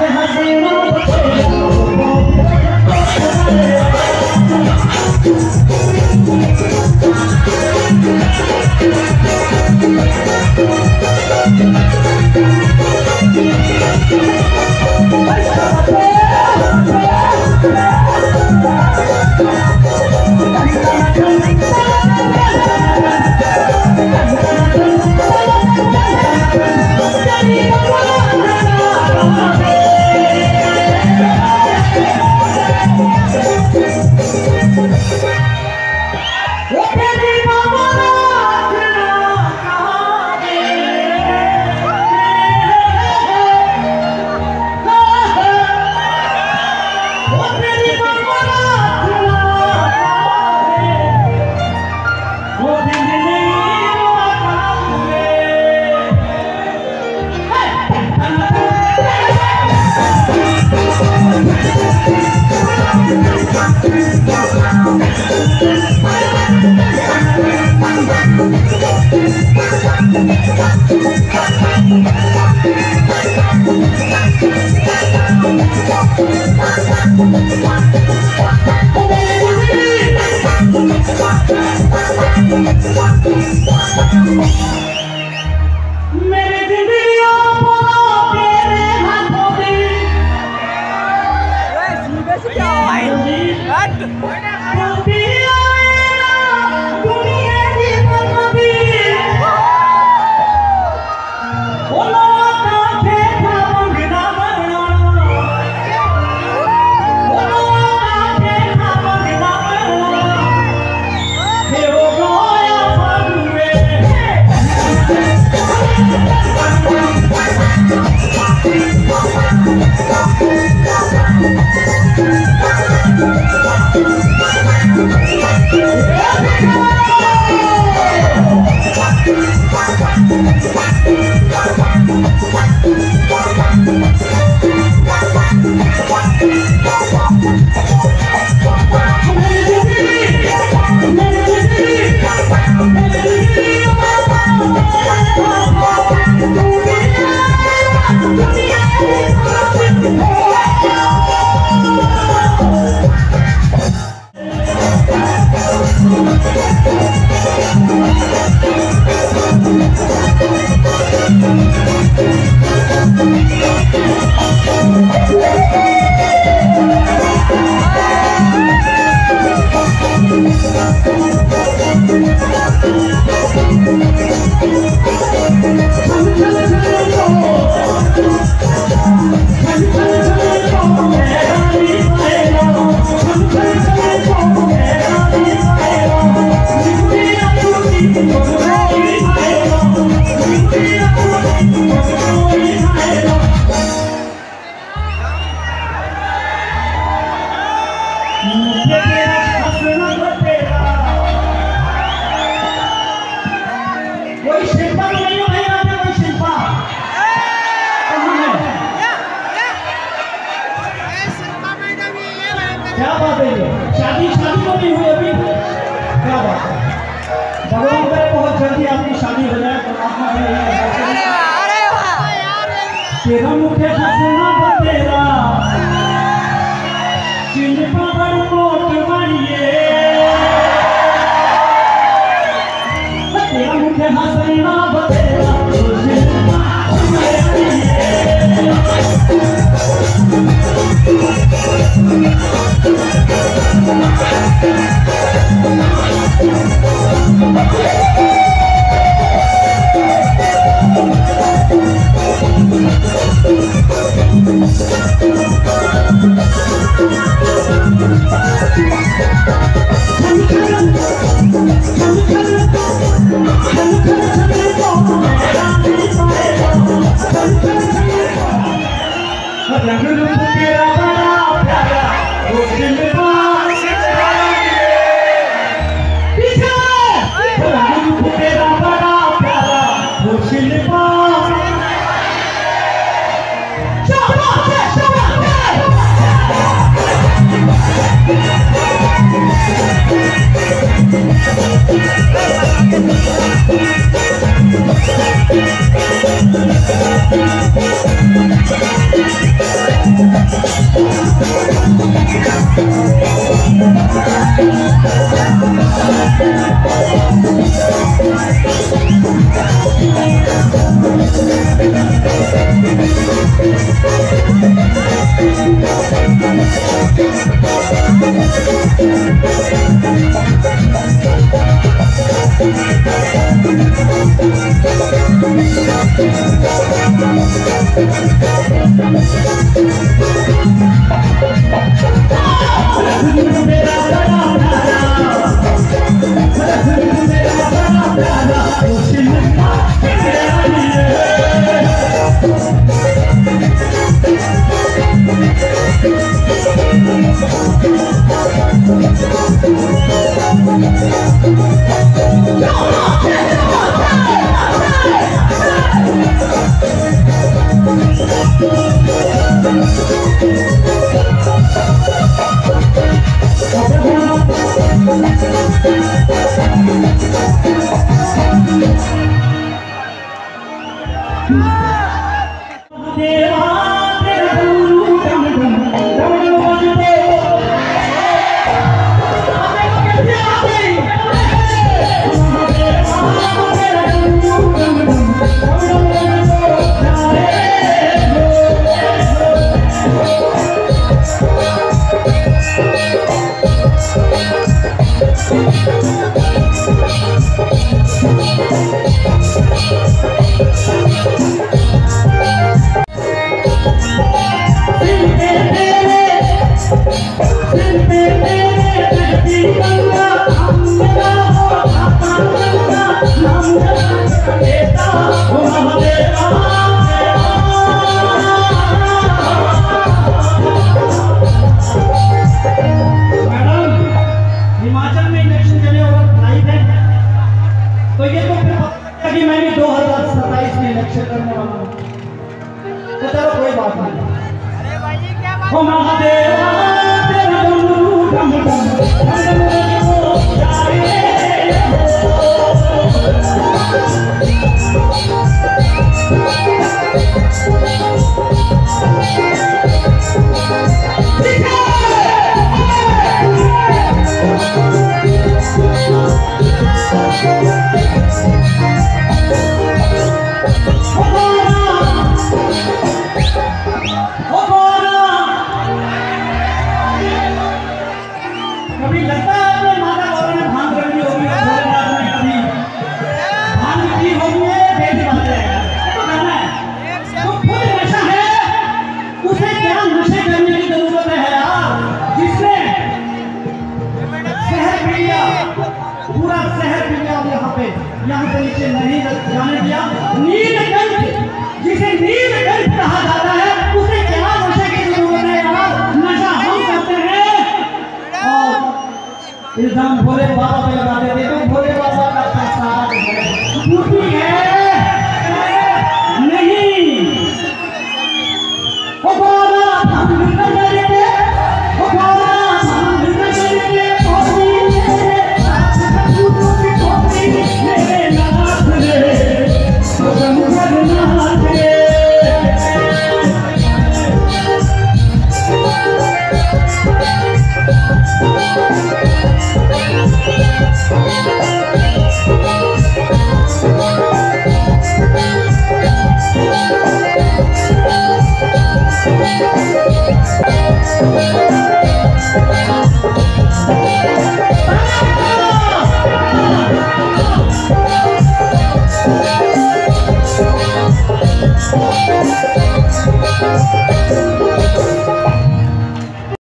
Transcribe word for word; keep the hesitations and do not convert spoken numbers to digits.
क्या बात है ये? शादी शादी तो नहीं हुई अभी, क्या बात है। भगवान करे बहुत जल्दी आपकी शादी हो जाए। परमात्मा भी तेरा मुखे हंसना बतेरा चिन्ह पर कोट मारिए, तेरा मुखे हंसना बतेरा तेरा बड़ा प्यारा वो दिल तेरा बड़ा प्यारा वो Shilpa We'll be right back. यहाँ से नीचे नहीं जाने दिया। नीलकंठ, जिसे नीलकंठ कहा जाता है, उसे क्या नशे की जरूरत है यार? नशा हम करते हैं और इल्जाम भोले बाबा पे लगा देते हैं। तो भोले बाबा का प्रसाद है, बूटी है नहीं। ओ बाबा हम न करेंगे, ओ बाबा हम न करेंगे, मेरे नाथ रे तो नाथ रे।